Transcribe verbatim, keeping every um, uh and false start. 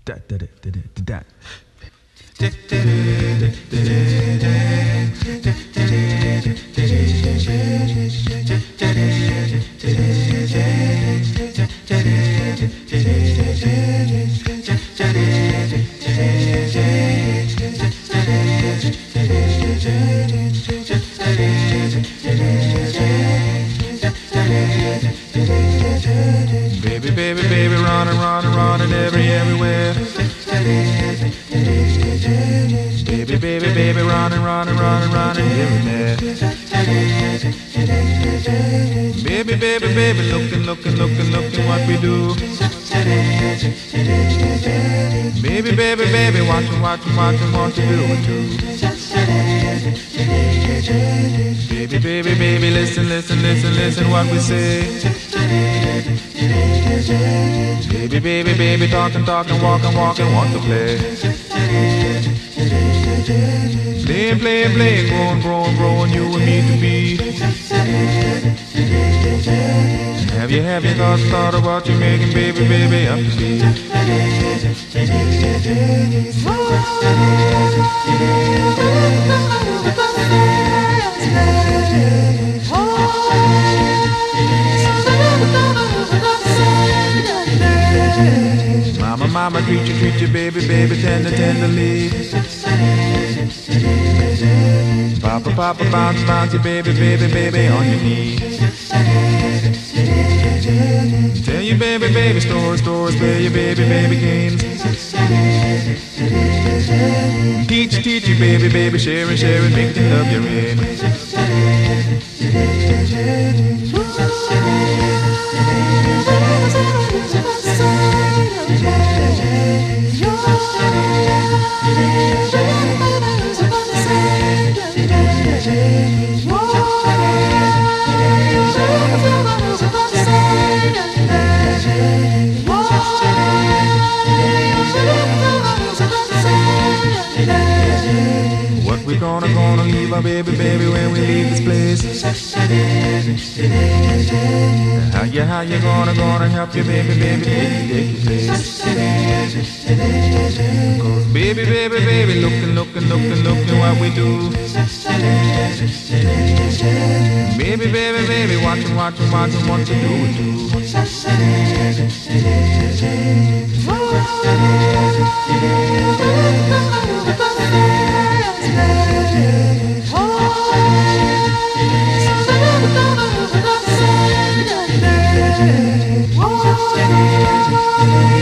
Da, da, da, da, da, da. Baby, baby, baby, running, running, running every, everywhere. Baby, baby, baby, running, running, running, running everywhere. Baby, baby, baby, looking, looking, looking, looking what we do. Baby, baby, baby, watching, watching, watching what you do it too. Baby, baby, baby, listen, listen, listen, listen what we say. Baby, baby, baby, talking, talking, walking, walking, want to play. Playing, playing, playing, growing, growing, growing, you and me to be. Have you, have you thought, thought of what you're making, baby, baby, up to be? Mama, mama, treat you, treat you, baby, baby, tender, tenderly. Papa, papa, bounce, bounce you, baby, baby, baby, on your knee. Tell you, baby, baby, stories, stories, play your baby, baby games. Teach you, teach you, baby, baby, sharing, sharing, make you love your in. What we gonna, gonna leave our baby, baby when we leave this place? How you, how you gonna, gonna help your baby, baby take, take your place? Cause baby, baby, baby, looking, looking, looking, looking what we do. Baby, baby, baby, watching, watching, watching what you do it too. Oh,